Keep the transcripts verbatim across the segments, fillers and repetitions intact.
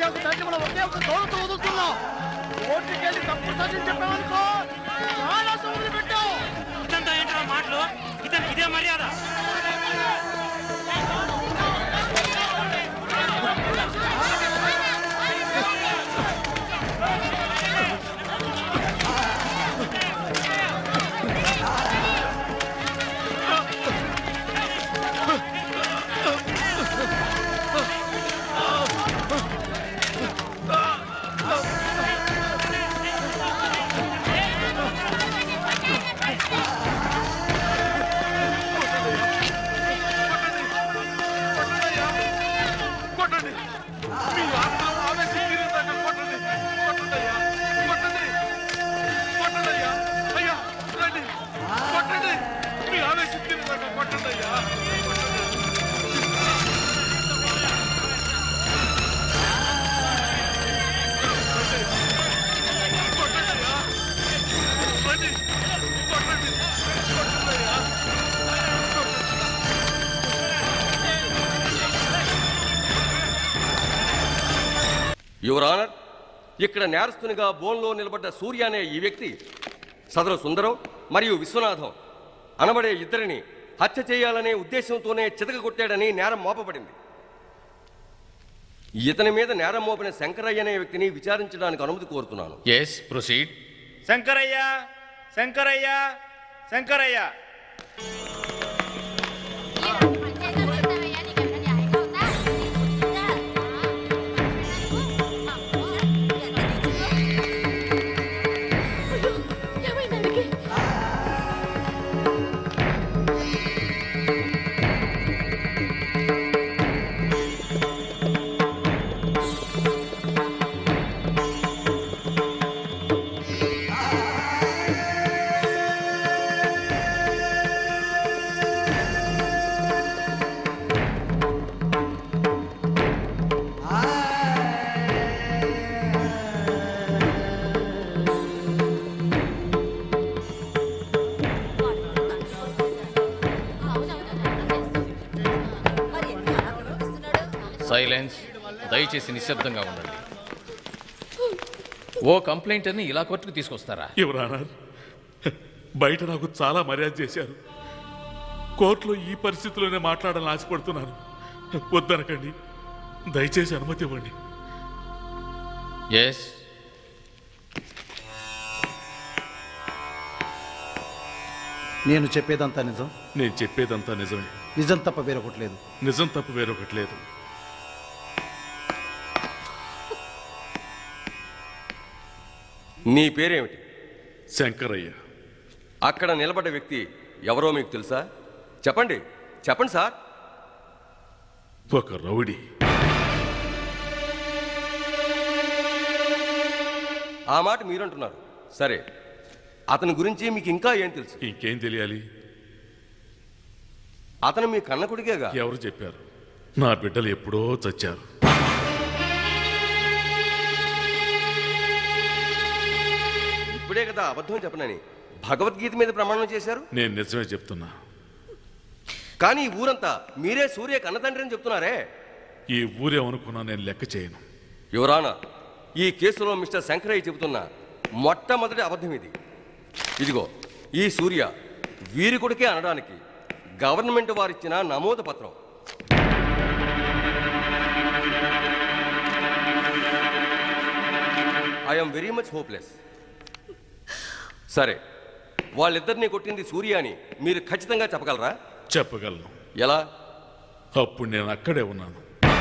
సూర్యాకు తండ్రి మనం ఒకే ఒక గౌరవంతో వదులుతున్నాం. కోర్టుకి వెళ్ళి తప్పు సాధ్యం చెప్పామనుకో చాలా సౌకర్యం పెట్టాం. ఇదంతా ఏంటో మాటలు, ఇతను ఇదే మర్యాద. యువర్ ఆనర్, ఇక్కడ నేరస్తునిగా బోన్లో నిలబడ్డ సూర్య అనే ఈ వ్యక్తి సదరు సుందరం మరియు విశ్వనాథం అనబడే ఇద్దరిని హత్య చేయాలనే ఉద్దేశంతోనే చితకగొట్టాడని నేరం మోపబడింది. ఇతని మీద నేరం మోపిన శంకరయ్య అనే వ్యక్తిని విచారించడానికి అనుమతి కోరుతున్నాను. Yes, proceed. Shankarayya, Shankarayya, Shankarayya. Silence. దయచేసి నిశ్శబ్దంగా ఉండండి. ఓ కంప్లైంట్ని ఇలా కోర్టుకు తీసుకొస్తారా? ఎవరన్నా బయట నాకు చాలా మర్యాద చేశారు. కోర్టులో ఈ పరిస్థితిలోనే మాట్లాడాలని ఆశపడుతున్నాను. వద్దనకండి, దయచేసి అనుమతి ఇవ్వండి. ఎస్. నేను చెప్పేదంతా నిజం. నేను చెప్పేదంతా నిజమే. నిజం తప్ప వేరొకటి లేదు. నిజం తప్ప వేరొకటి లేదు. నీ పేరేమిటి? శంకరయ్య. అక్కడ నిలబడ్డ వ్యక్తి ఎవరో మీకు తెలుసా? చెప్పండి, చెప్పండి సార్. ఒక రౌడీ. ఆ మాట మీరంటున్నారు. సరే, అతని గురించి మీకు ఇంకా ఏం తెలుసు? ఇంకేం తెలియాలి? అతను మీ కన్న కొడుకేగా. ఎవరు చెప్పారు? నా బిడ్డలు ఎప్పుడో చచ్చారు. ఇప్పుడే కదా అబద్ధం చెప్పనని భగవద్గీత మీద ప్రమాణం చేశారు. నేను నిజమే చెప్తున్నా. కానీ ఈ ఊరంతా మీరే సూర్య కన్నతండ్రి అని చెప్తున్నారే. ఈ ఊరేమనుకున్నా నేను లెక్క చేయను. యువరానా, ఈ కేసులో మిస్టర్ శంకరయ్య చెబుతున్న మొట్టమొదటి అబద్ధం ఇది. ఇదిగో ఈ సూర్య వీరి కొడుకే అనడానికి గవర్నమెంట్ వారిచ్చిన నమోదు పత్రం. I'm very much hopeless. సరే, వాళ్ళిద్దరినీ కొట్టింది సూర్య అని మీరు ఖచ్చితంగా చెప్పగలరా? చెప్పగలను. ఎలా? అప్పుడు నేను అక్కడే ఉన్నాను.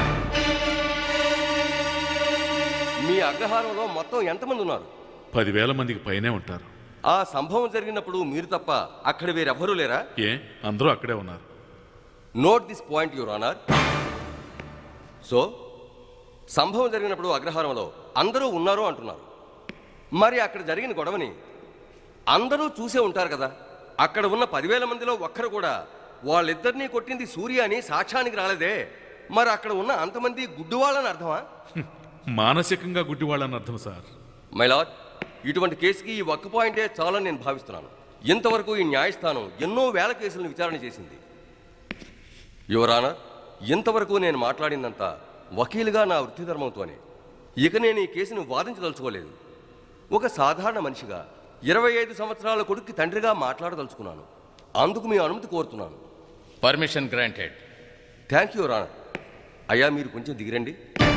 మీ అగ్రహారంలో మొత్తం ఎంతమంది ఉన్నారు? పదివేల మందికి పైనే ఉంటారు. ఆ సంభవం జరిగినప్పుడు మీరు తప్ప అక్కడ వేరెవ్వరూ లేరా? ఏ, అందరూ అక్కడే ఉన్నారు. Note this point your honour. So సంభవం జరిగినప్పుడు అగ్రహారంలో అందరూ ఉన్నారు అంటున్నారు. మరి అక్కడ జరిగిన గొడవని అందరూ చూసే ఉంటారు కదా. అక్కడ ఉన్న పదివేల మందిలో ఒక్కరు కూడా వాళ్ళిద్దరినీ కొట్టింది సూర్య అని సాక్ష్యానికి రాలేదే. మరి అక్కడ ఉన్న అంతమంది గుడ్డివాళ్ళని అర్థమా? మానసికంగా గుడ్డివాళ్ళని అర్థం సార్. మై లార్డ్, ఇటువంటి కేసుకి ఈ ఒక్క పాయింటే చాలని నేను భావిస్తున్నాను. ఇంతవరకు ఈ న్యాయస్థానం ఎన్నో వేల కేసులను విచారణ చేసింది. యువర్ ఆనర్, ఇంతవరకు నేను మాట్లాడిందంతా వకీలుగా నా వృత్తి ధర్మంతోనే. ఇక నేను ఈ కేసును వాదించదలుచుకోలేదు. ఒక సాధారణ మనిషిగా ఇరవై ఐదు సంవత్సరాల కొడుక్కి తండ్రిగా మాట్లాడదలుచుకున్నాను. అందుకు మీ అనుమతి కోరుతున్నాను. Permission granted. Thank you Rana. అయ్యా మీరు కొంచెం దిగిరండి.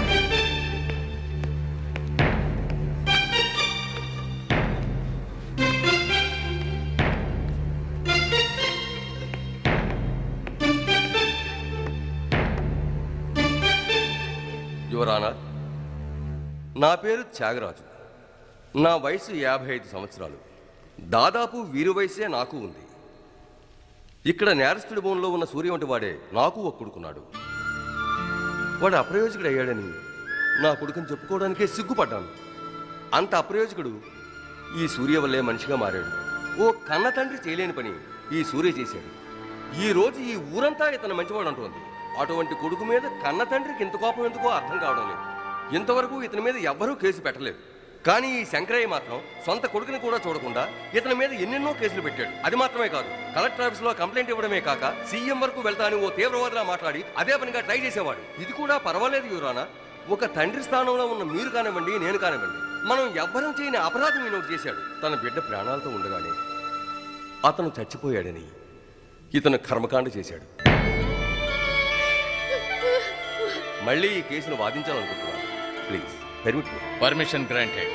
యువర్ ఆనర్, నా పేరు త్యాగరాజు. నా వయసు యాభై ఐదు సంవత్సరాలు. దాదాపు వీరి వయసే నాకు ఉంది. ఇక్కడ నేరస్తుడి భూమిలో ఉన్న సూర్య వంటి వాడే నాకు ఒక కొడుకున్నాడు. వాడు అప్రయోజకుడు అయ్యాడని నా కొడుకుని చెప్పుకోవడానికే సిగ్గుపడ్డాను. అంత అప్రయోజకుడు ఈ సూర్య వల్లే మనిషిగా మారాడు. ఓ కన్న తండ్రి చేయలేని పని ఈ సూర్య చేశాడు. ఈ రోజు ఈ ఊరంతా ఇతను మంచివాడు అంటోంది. అటువంటి కొడుకు మీద కన్న తండ్రికి ఇంత కోపం ఎందుకో అర్థం కావడం లేదు. ఇంతవరకు ఇతని మీద ఎవ్వరూ కేసు పెట్టలేదు. కానీ ఈ శంకరయ్య మాత్రం సొంత కొడుకుని కూడా చూడకుండా ఇతని మీద ఎన్నెన్నో కేసులు పెట్టాడు. అది మాత్రమే కాదు, కలెక్టర్ ఆఫీసులో కంప్లైంట్ ఇవ్వడమే కాక సీఎం వరకు వెళ్తాను ఓ తీవ్రవాదిలా మాట్లాడి అదే పనిగా ట్రై చేసేవాడు. ఇది కూడా పర్వాలేదు యువరానా. ఒక తండ్రి స్థానంలో ఉన్న మీరు కానివ్వండి, నేను కానివ్వండి, మనం ఎవ్వరం చేయని అపరాధం ఈయనోటి చేశాడు. తన బిడ్డ ప్రాణాలతో ఉండగానే అతను చచ్చిపోయాడని ఇతను కర్మకాండ చేశాడు. మళ్ళీ ఈ కేసును వాదించాలనుకుంటున్నాను. Please permit me. Permission granted.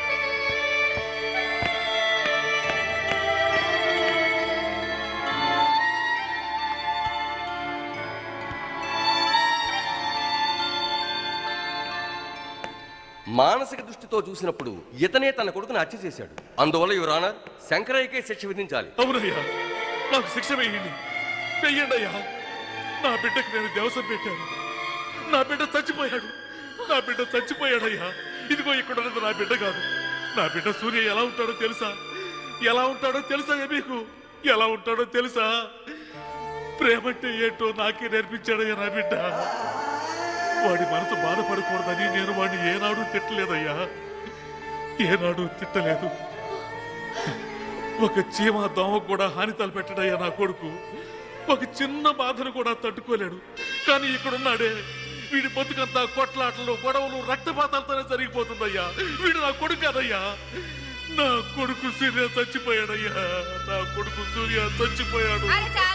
మానసిక దృష్టితో చూసినప్పుడు ఇతనే తన కొడుకును హత్య చేశాడు. అందువల్ల యువర్ ఆనర్, శంకరయ్యకే శిక్ష విధించాలి. అవునయ్యా, నాకు శిక్ష వేయండి. వెయ్యండి అయ్యా. నా బిడ్డకు నేను దేవసం పెట్టాను. నా బిడ్డ చచ్చిపోయాడు. నా బిడ్డ చచ్చిపోయాడయ్యా. ఇదిగో ఇక్కడ ఉన్నది నా బిడ్డ కాదు. నా బిడ్డ సూర్య ఎలా ఉంటాడో తెలుసా? ఎలా ఉంటాడో తెలుసా? మీకు ఎలా ఉంటాడో తెలుసా? ప్రేమంటే ఏంటో నాకే నేర్పించాడయ్యా నా బిడ్డ. వాడి మనసు బాధపడకూడదని నేను వాడిని ఏనాడు తిట్టలేదయ్యా. ఏనాడు తిట్టలేదు. ఒక చీమ దోమ కూడా హాని తలపెట్టడయ్యా నా కొడుకు. ఒక చిన్న బాధను కూడా తట్టుకోలేడు. కానీ ఇక్కడున్నాడే, వీడి బతుకంతా కొట్లాటలు, గొడవలు, రక్తపాతాలతోనే జరిగిపోతుందయ్యా. వీడు నా కొడుకు కాదయ్యా. నా కొడుకు సూర్య చచ్చిపోయాడయ్యా. నా కొడుకు సూర్య చచ్చిపోయాడు.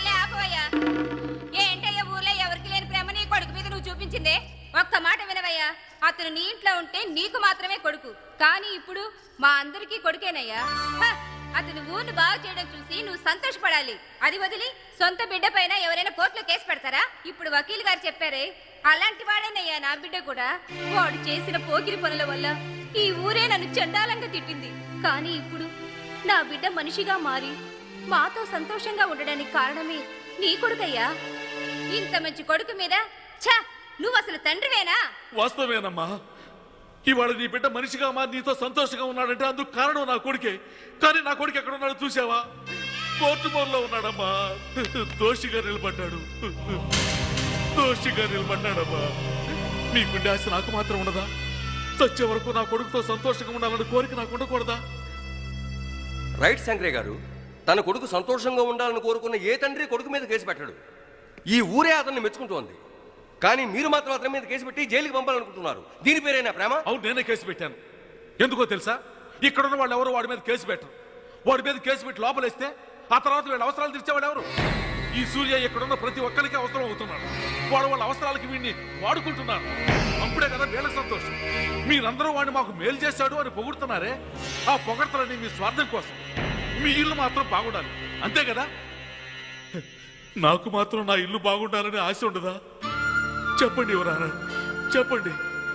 ఏంటయ్యా ఊర్లో ఎవరికి లేని ప్రేమ నీ కొడుకు మీద నువ్వు చూపించిందే? ఒక్క మాట వినవయ్యా. అతను నీ ఇంట్లో ఉంటే నీకు మాత్రమే కొడుకు, కానీ ఇప్పుడు మా అందరికీ కొడుకేనయ్యా. అతను ఊరిని బాగు చేయడం చూసి నువ్వు సంతోషపడాలి. అది వదిలి సొంత బిడ్డ పైన ఎవరైనా కోర్టులో కేసు పెడతారా? ఇప్పుడు వకీల్ గారు చెప్పారే, అలాంటి వాడేనయ్యా నా బిడ్డ కూడా. వాడు చేసిన పోకిరి పనుల వల్ల ఈ ఊరే నన్ను చండాలంగా తిట్టింది. కానీ ఇప్పుడు నా బిడ్డ మనిషిగా మారి మాతో సంతోషంగా ఉండడానికి కారణమే నీ కొడుకయ్యా. ఇంత మంచి కొడుకు మీద ఛ, నువ్వు అసలు తండ్రివేనా? వాస్తవేనమ్మా. ఇవాళ నీ బిడ్డ మనిషిగా మారి నీతో సంతోషంగా ఉన్నాడంటే అందుకు కారణం నా కొడుకే. కానీ నా కొడుకు ఎక్కడ ఉన్నాడో చూసావా? కోర్టు బోర్లో ఉన్నాడమ్మా. దోషిగా నిలబడ్డాడు. దోషిగా నిలబడ్డాడమ్మా. మీ గుండె ఆశ నాకు మాత్రం ఉండదా? చచ్చే వరకు నా కొడుకుతో సంతోషంగా ఉండాలని కోరిక నాకు ఉండకూడదా? రైట్ శంకరయ్య గారు, తన కొడుకు సంతోషంగా ఉండాలని కోరుకున్న ఏ తండ్రి కొడుకు మీద కేసు పెట్టాడు. ఈ ఊరే అతన్ని మెచ్చుకుంటోంది. కానీ మీరు మాత్రం అతని మీద కేసు పెట్టి జైలుకి పంపాలనుకుంటున్నారు. దీని పేరేనా ప్రేమ? అవును, నేనే కేసు పెట్టాను. ఎందుకో తెలుసా? ఇక్కడున్న వాళ్ళు ఎవరు వాడి మీద కేసు పెట్టరు. వాడి మీద కేసు పెట్టి లోపలేస్తే ఆ తర్వాత వీళ్ళ అవసరాలు తీర్చేవాడు ఎవరు? ఈ సూర్య ఇక్కడున్న ప్రతి ఒక్కరికి అవసరం అవుతున్నాడు. వాడు వాళ్ళ అవసరాలకి వీడిని వాడుకుంటున్నాడు. అప్పుడే కదా వీళ్ళకి సంతోషం. మీరందరూ వాడిని మాకు మేలు చేశాడు అని పొగుడుతున్నారే, ఆ పొగడతలని మీ స్వార్థం కోసం. మీ ఇల్లు మాత్రం బాగుండాలి, అంతే కదా? నాకు మాత్రం నా ఇల్లు బాగుండాలని ఆశ ఉండదా? చెప్పండి ఎవరానా, చెప్పండి.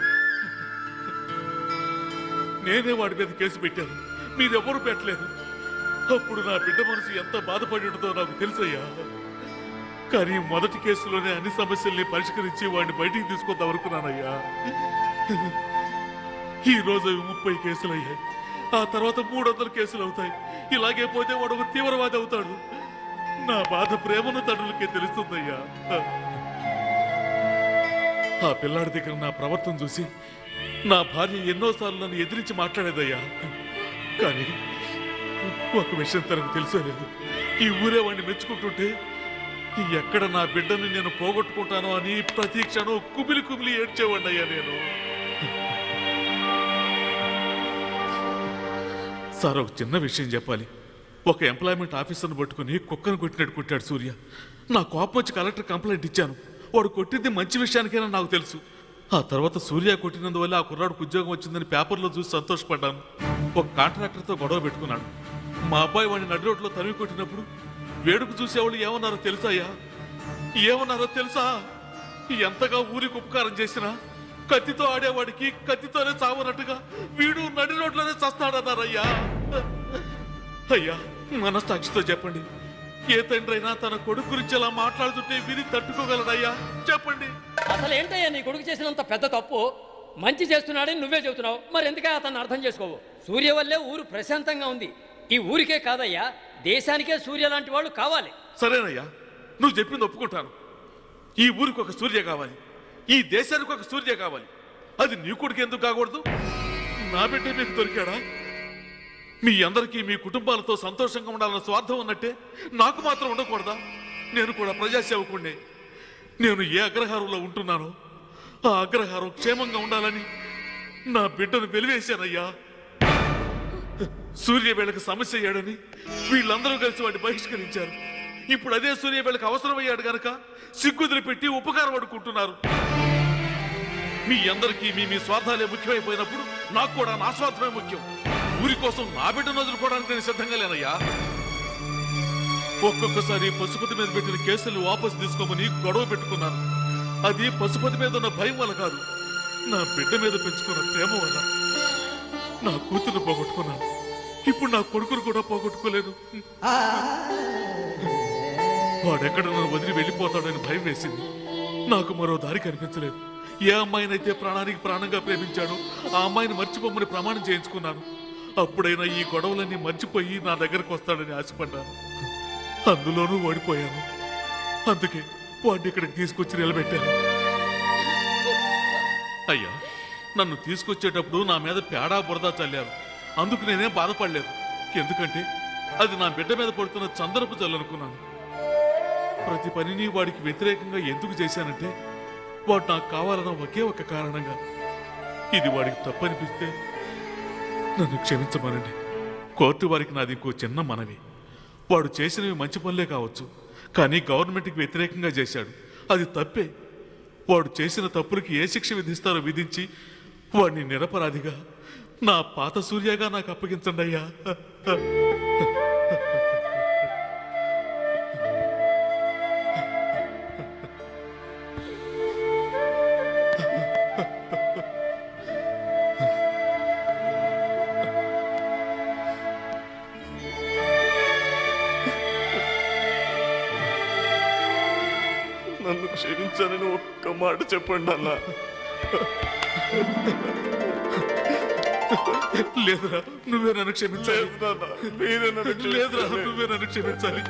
నేనే వాడి మీద కేసు పెట్టాను, మీరెవరూ పెట్టలేదు. అప్పుడు నా బిడ్డ మనసు ఎంత బాధపడి ఉంటుందో నాకు తెలుసయ్యా. కానీ మొదటి కేసులోనే అన్ని సమస్యల్ని పరిష్కరించి వాడిని బయటికి తీసుకొద్దాం అనుకున్నానయ్యా. ఈ రోజు ముప్పై కేసులు అయ్యాయి. ఆ తర్వాత మూడు వందల కేసులు అవుతాయి. ఇలాగే పోతే వాడు ఒక తీవ్రవాది అవుతాడు. నా బాధ ప్రేమను తండ్రులకే తెలుస్తుందయ్యా. ఆ పిల్లాడి దగ్గర నా ప్రవర్తన చూసి నా భార్య ఎన్నోసార్లు నన్ను ఎదిరించి మాట్లాడేదయ్యా. కానీ ఒక విషయం తనకు తెలుసలేదు. ఈ ఊరే వాడిని మెచ్చుకుంటుంటే ఎక్కడ నా బిడ్డని నేను పోగొట్టుకుంటానో అని ప్రతి క్షణం కుమిలి కుమిలి ఏడ్చేవాడినయ్యా నేను. సార్ ఒక చిన్న విషయం చెప్పాలి. ఒక ఎంప్లాయ్మెంట్ ఆఫీసర్ని పట్టుకుని కుక్కను కొట్టినట్టు కొట్టాడు సూర్య. నా కోపం వచ్చి కలెక్టర్ కంప్లైంట్ ఇచ్చాను. వాడు కొట్టింది మంచి విషయానికైనా నాకు తెలుసు. ఆ తర్వాత సూర్య కొట్టినందువల్ల ఆ కుర్రాడికి ఉద్యోగం వచ్చిందని పేపర్లో చూసి సంతోషపడ్డాను. ఒక కాంట్రాక్టర్తో గొడవ పెట్టుకున్నాడు. మా అబ్బాయి వాడిని నడి రోడ్లో తరిమి కొట్టినప్పుడు వేడుక చూసేవాళ్ళు ఏమన్నారో తెలుసాయ్యా? ఏమన్నారో తెలుసా? ఎంతగా ఊరికి ఉపకారం చేసినా కత్తితో ఆడేవాడికి కత్తితోనే చావనట్టుగా వీడు నడి రోడ్లోనే చస్తాడన్నారయ్యా. అయ్యా, మనస్సాక్షితో చెప్పండి, ఏ తండ్రి అయినా తన కొడుకు గురించి అలా మాట్లాడుతుంటే విని తట్టుకోగలడయ్యా? చెప్పండి. అసలు ఏంటయ్యా నీ కొడుకు చేసినంత పెద్ద తప్పు? మంచి చేస్తున్నాడని నువ్వే చెబుతున్నావు, మరి ఎందుకే అతన్ని అర్థం చేసుకోవు? సూర్య వల్లే ఊరు ప్రశాంతంగా ఉంది. ఈ ఊరికే కాదయ్యా, దేశానికే సూర్య లాంటి వాళ్ళు కావాలి. సరేనయ్యా, నువ్వు చెప్పింది ఒప్పుకుంటాను. ఈ ఊరికి ఒక సూర్య కావాలి, ఈ దేశానికి ఒక సూర్య కావాలి. అది నీ కొడుకు ఎందుకు కాకూడదు? నా బిడ్డ మీకు దొరికాడా? మీ అందరికీ మీ కుటుంబాలతో సంతోషంగా ఉండాలన్న స్వార్థం ఉన్నట్టే నాకు మాత్రం ఉండకూడదా? నేను కూడా ప్రజాసేవకుడినే. నేను ఏ అగ్రహారంలో ఉంటున్నానో ఆ అగ్రహారం క్షేమంగా ఉండాలని నా బిడ్డను వెలివేశానయ్యా. సూర్యవేళకు సమస్య అయ్యాడని వీళ్ళందరూ కలిసి వాడిని బహిష్కరించారు. ఇప్పుడు అదే సూర్యవేళకు అవసరమయ్యాడు గనక సిగ్గుదులు పెట్టి ఉపకారం అడుకుంటున్నారు. మీ అందరికీ మీ మీ స్వార్థాలే ముఖ్యమైపోయినప్పుడు నాకు కూడా నా స్వార్థమే ముఖ్యం. ఊరి కోసం నా బిడ్డను వదులుకోవడానికి నేను సిద్ధంగా లేనయ్యా. ఒక్కొక్కసారి పశుపతి మీద పెట్టిన కేసులు వాపసు తీసుకోమని గొడవ పెట్టుకున్నాను. అది పశుపతి మీద ఉన్న భయం వల్ల కాదు, నా బిడ్డ మీద పెంచుకున్న ప్రేమ వల్ల. నా కూతురు పోగొట్టుకున్నాను, ఇప్పుడు నా కొడుకును కూడా పోగొట్టుకోలేదు. వాడెక్కడ నన్ను వదిలి వెళ్ళిపోతాడని భయం వేసింది. నాకు మరో దారి కనిపించలేదు. ఏ అమ్మాయినైతే ప్రాణానికి ప్రాణంగా ప్రేమించాడో ఆ అమ్మాయిని మర్చిపోమని ప్రమాణం చేయించుకున్నాను. అప్పుడైనా ఈ గొడవలన్నీ మర్చిపోయి నా దగ్గరకు వస్తాడని ఆశపడ్డాను. అందులోనూ ఓడిపోయాను. అందుకే వాడిని ఇక్కడికి తీసుకొచ్చి నిలబెట్టాను. అయ్యా, నన్ను తీసుకొచ్చేటప్పుడు నా మీద పేడా బురద చల్లారు. అందుకు నేనేం బాధపడలేదు. ఎందుకంటే అది నా బిడ్డ మీద పడుతున్న చందనపు చల్లనుకున్నాను. ప్రతి పనిని వాడికి వ్యతిరేకంగా ఎందుకు చేశానంటే వాడు నాకు కావాలన్న ఒకే ఒక కారణంగా. ఇది వాడికి తప్పనిపిస్తే నన్ను క్షమించమనండి. కోర్టు వారికి నాది ఇంకో చిన్న మనవి. వాడు చేసినవి మంచి పనులే కావచ్చు, కానీ గవర్నమెంట్కి వ్యతిరేకంగా చేశాడు. అది తప్పే. వాడు చేసిన తప్పులకి ఏ శిక్ష విధిస్తారో విధించి వాడిని నిరపరాధిగా నా పాత సూర్యగా నాకు అప్పగించండి అయ్యా. నన్ను క్షమించాలని ఒక్క మాట చెప్పండి అన్నా. లేదురా, నువ్వే నన్ను క్షమించాలి. లేదురా, నువ్వే నన్ను క్షమించాలి.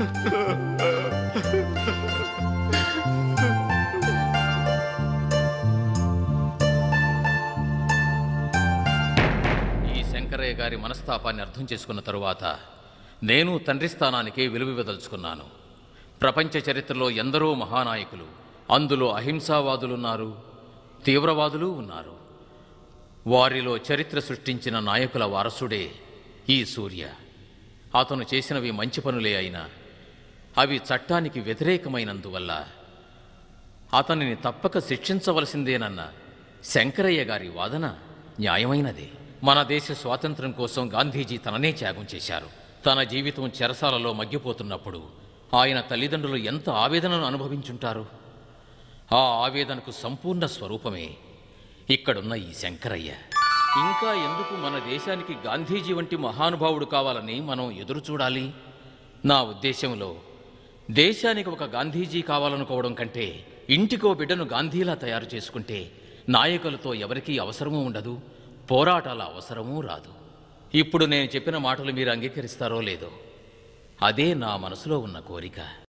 ఈ శంకరయ్య గారి మనస్తాపాన్ని అర్థం చేసుకున్న తరువాత నేను తండ్రి స్థానానికి విలువివ్వదలుచుకున్నాను. ప్రపంచ చరిత్రలో ఎందరో మహానాయకులు, అందులో అహింసావాదులున్నారు, తీవ్రవాదులు ఉన్నారు. వారిలో చరిత్ర సృష్టించిన నాయకుల వారసుడే ఈ సూర్య. అతను చేసినవి మంచి పనులే అయినా అవి చట్టానికి వ్యతిరేకమైనందువల్ల అతనిని తప్పక శిక్షించవలసిందేనన్న శంకరయ్య గారి వాదన న్యాయమైనదే. మన దేశ స్వాతంత్ర్యం కోసం గాంధీజీ తననే త్యాగం చేశారు. తన జీవితం చెరసాలలో మగ్గిపోతున్నప్పుడు ఆయన తల్లిదండ్రులు ఎంత ఆవేదనను అనుభవించుంటారు. ఆ ఆవేదనకు సంపూర్ణ స్వరూపమే ఇక్కడున్న ఈ శంకరయ్య. ఇంకా ఎందుకు మన దేశానికి గాంధీజీ వంటి మహానుభావుడు కావాలని మనం ఎదురు చూడాలి? నా ఉద్దేశంలో దేశానికి ఒక గాంధీజీ కావాలనుకోవడం కంటే ఇంటికో బిడ్డను గాంధీలా తయారు చేసుకుంటే నాయకులతో ఎవరికీ అవసరమూ ఉండదు, పోరాటాల అవసరమూ రాదు. ఇప్పుడు నేను చెప్పిన మాటలు మీరు అంగీకరిస్తారో లేదో, అదే నా మనసులో ఉన్న కోరిక.